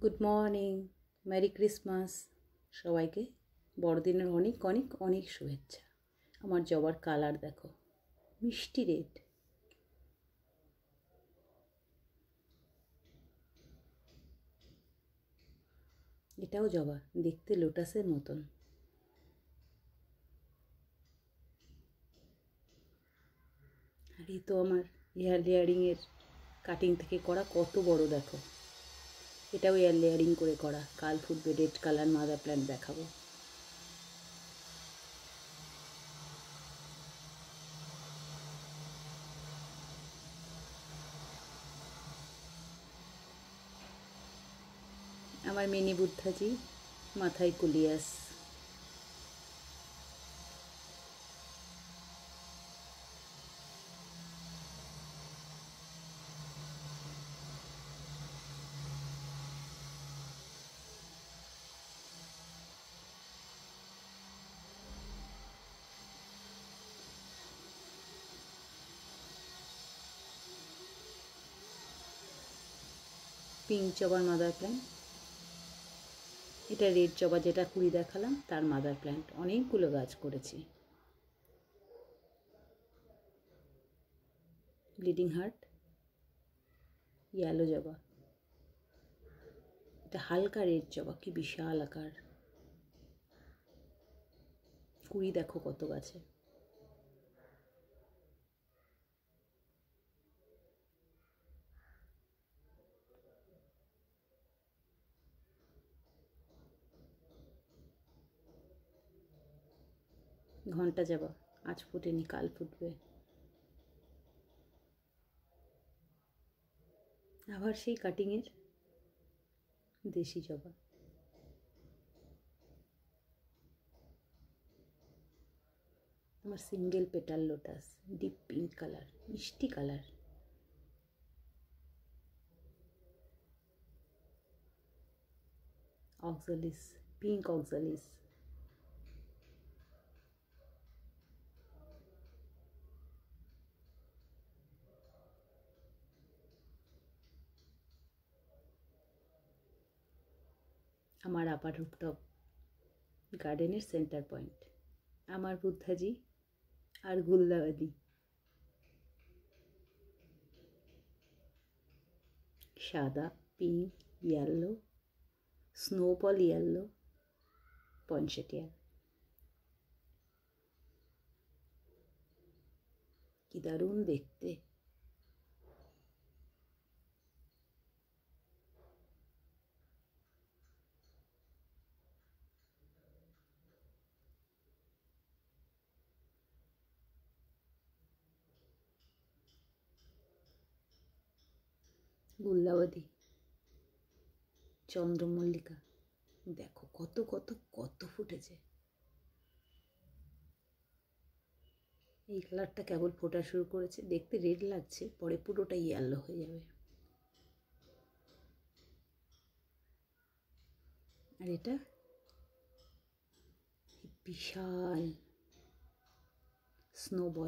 Good morning, merry Christmas. সবাইকে বড়দিনের অনেক অনেক অনেক শুভেচ্ছা। আমার জবার কালার দেখো, মিষ্টি রেড। এটাও জবা, দেখতে লোটাসের মতন। আর এই তো আমার হেয়ার লেয়ারিংয়ের কাটিং থেকে করা, কত বড় দেখো। এটাও হেয়ার লেয়ারিং করে করা। কাল ফুটবে, রেড কালার মাদার প্ল্যান্ট দেখাবো। আমার মিনি বুদ্ধাজি, মাথায় কুলিয়াস। পিঙ্ক জবার মাদার প্ল্যান্ট। এটা রেড জবা, যেটা কুড়ি দেখালাম, তার মাদার প্ল্যান্ট। অনেকগুলো গাছ করেছি। ব্লিডিং হার্ট, ইয়েলো জবা। এটা হালকা রেড জবা, কি বিশাল আকার। কুড়ি দেখো কত গাছে। ঘন্টা জবা আজ ফুটেনি, কাল ফুটবে। আবার সেই কাটিংয়ের দেশি জবা। আমার single petal lotus, deep pink colour, মিষ্টি কালার। Oxalis, pink oxalis. আমার আপার রুপটপ গার্ডেনের সেন্টার পয়েন্ট। আমার বুদ্ধাজি আর গুলদাবাদি। সাদা, pink, yellow, snowball yellow, poinsettia. কি দারুণ দেখতে। গুল্লাবতী, চন্দ্রমল্লিকা, দেখো কত কত কত ফুটেছে। এই কালারটা কেবল ফোটা শুরু করেছে, দেখতে রেড লাগছে, পরে পুরোটা ইয়েলো হয়ে যাবে। আর এটা বিশাল স্নোবল,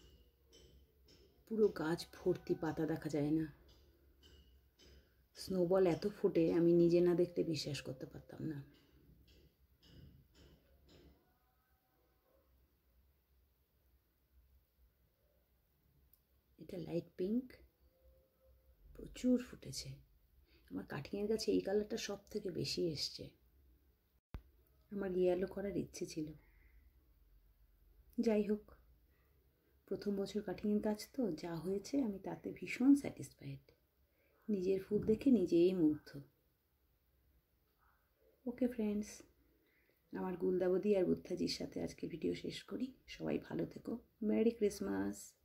পুরো গাছ ভর্তি, পাতা দেখা যায় না। স্নোবল এত ফুটে, আমি নিজে না দেখলে বিশ্বাস করতে পারতাম না। এটা লাইট পিঙ্ক, প্রচুর ফুটেছে। আমার কাটিংয়ের কাছে এই কালারটা সব থেকে বেশি এসছে। আমার ইয়েলো করার ইচ্ছে ছিল, যাই হোক, প্রথম বছর কাটিংয়ের কাজ তো যা হয়েছে, আমি তাতে ভীষণ স্যাটিসফাইড। নিজের ফুল দেখে নিজেই মুগ্ধ। ওকে ফ্রেন্ডস, আমার গুলদাবদি আর বুদ্ধাজির সাথে আজকে ভিডিও শেষ করি। সবাই ভালো থেকো। Merry Christmas.